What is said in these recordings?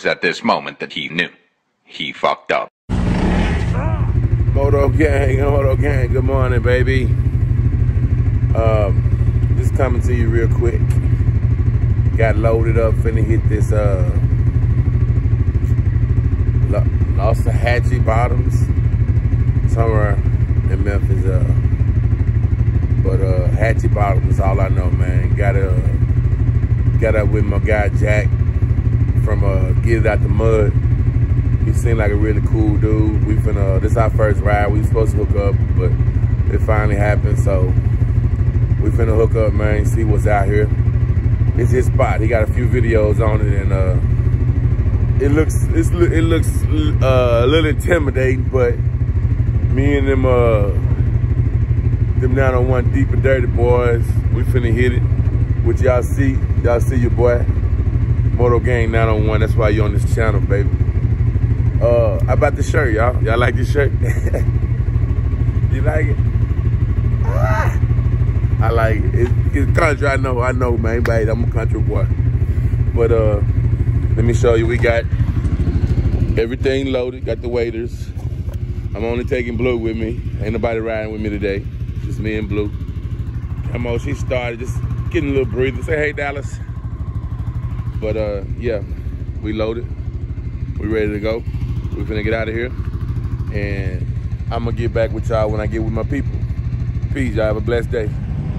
was at this moment that he knew. He fucked up. Moto gang, good morning, baby. Just coming to you real quick. Got loaded up, finna hit this Loxahatchee Bottoms somewhere in Memphis. But Hatchie Bottoms is all I know, man. Got up with my guy Jack from Get It Out the Mud. He seemed like a really cool dude. We finna, this is our first ride. We were supposed to hook up, but it finally happened, so we finna hook up, man, see what's out here. It's his spot. He got a few videos on it, and it looks a little intimidating, but me and them 901 Deep and Dirty boys, we finna hit it. Which y'all see your boy, Moto Gang 901. That's why you on this channel, baby. How about the shirt, y'all? Y'all like this shirt? You like it? Ah, I like it. It's country, I know, man. Baby, I'm a country boy. But let me show you. We got everything loaded. Got the waiters. I'm only taking Blue with me. Ain't nobody riding with me today. Just me and Blue. Come on, she started just getting a little breather. Say hey, Dallas. But yeah, we loaded. We ready to go. We finna get out of here, and I'm gonna get back with y'all when I get with my people. Peace, y'all. Have a blessed day.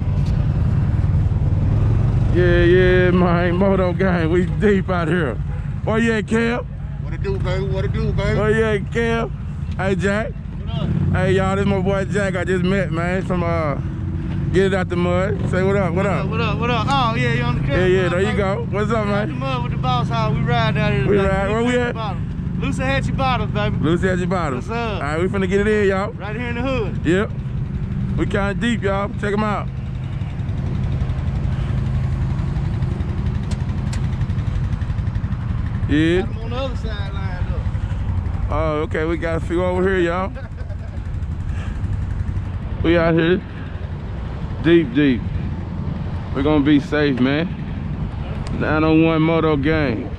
Yeah, man. Moto Gang, we deep out here. Where you at, Kev? What it do, baby? What it do, baby? Where you at, Kev? Hey, Jack. What up? Hey, y'all. This my boy Jack. I just met, man, from Get It Out the Mud. Say what up, what up? What up? Oh, yeah, you on the camera? Yeah, there you go. What's up, man? Out the mud with the boss house. We ride down here. We ride. Where we at? Loxahatchee Bottoms, baby. Loxahatchee Bottoms. What's up? All right, we finna get it in, y'all. Right here in the hood. Yep. We kind of deep, y'all. Check them out. Yeah. Got them on the other side lined up. Oh, okay. We got a few over here, y'all. We out here. Deep. We're gonna be safe, man. 901 Moto Gang.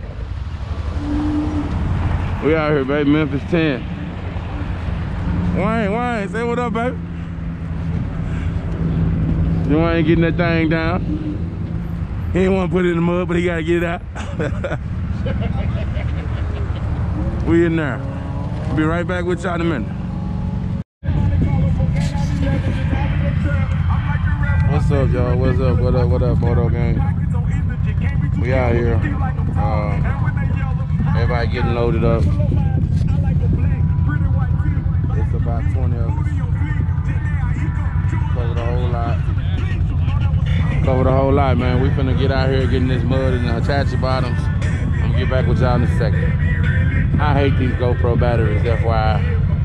We out here, baby. Memphis 10. Wayne, say what up, baby. You ain't getting that thing down. He ain't want to put it in the mud, but he gotta get it out. We in there. Be right back with y'all in a minute. What's up, y'all? What's up? What up, Moto Gang? We out here. Everybody getting loaded up. It's about 20 of us. Cover the whole lot, man. We finna get out here getting this mud in the Hatchie Bottoms. I'm gonna get back with y'all in a second. I hate these GoPro batteries, FYI.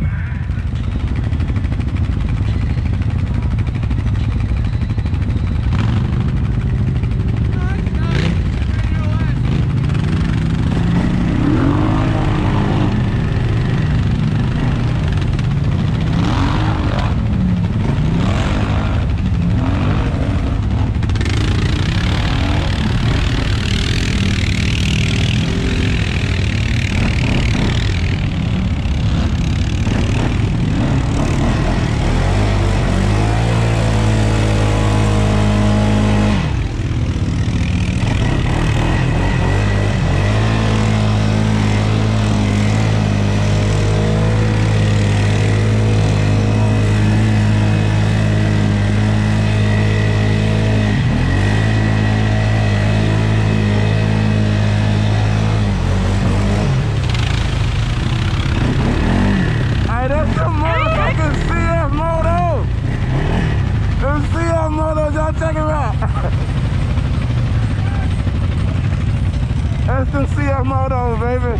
That's the CF Moto, baby.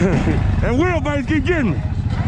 And wheelbase keep getting me.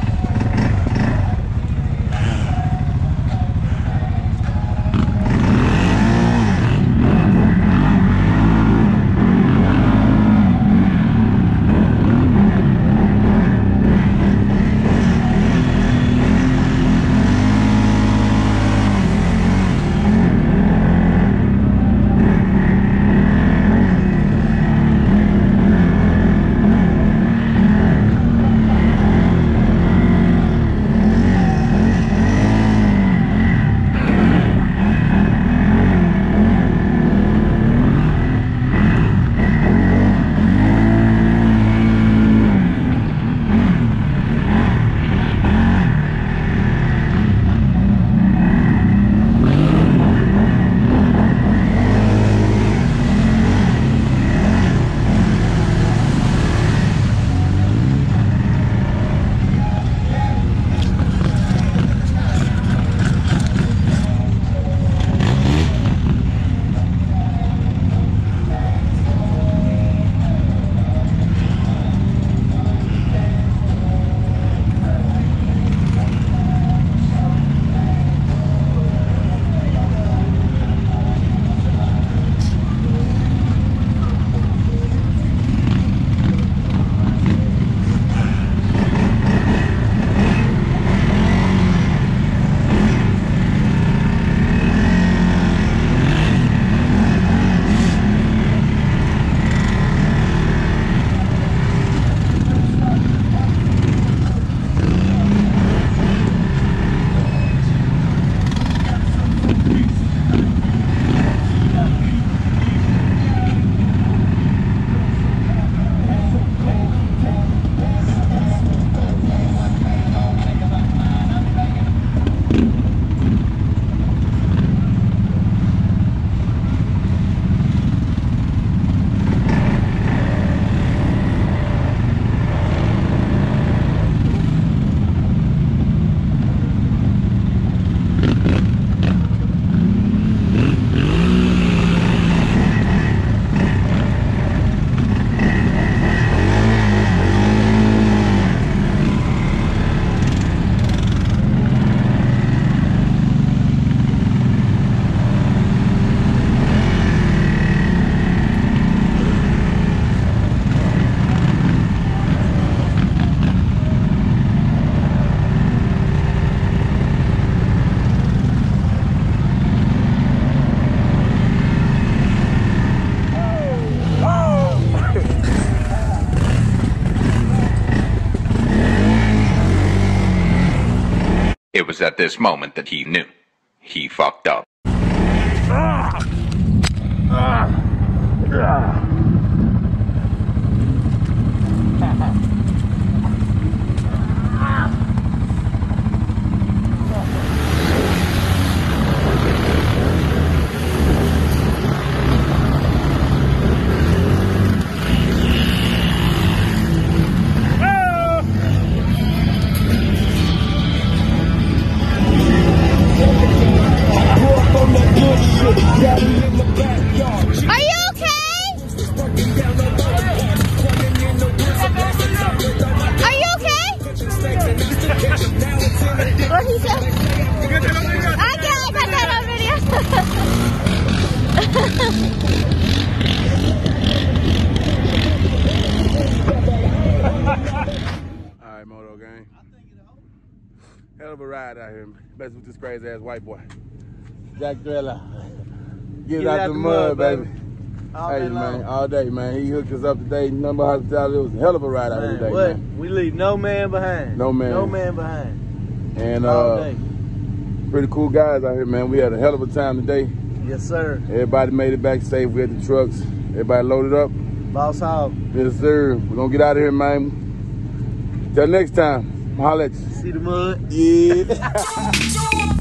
It was at this moment that he knew. He fucked up. Are you okay? Are you okay? What he said? I got that on video. Alright, Moto Gang. Hell of a ride out here. Best with this crazy ass white boy. Jack Thriller. Get it out the mud, baby. Hey, man, all day, man. He hooked us up today. Number hospitality. It was a hell of a ride out here today, man. We leave no man behind. No man. No man behind. And all day. Pretty cool guys out here, man. We had a hell of a time today. Yes, sir. Everybody made it back safe. We had the trucks. Everybody loaded up. Boss Hog. Yes, sir. We're going to get out of here, man. Till next time. Holla at you. See the mud? Yeah.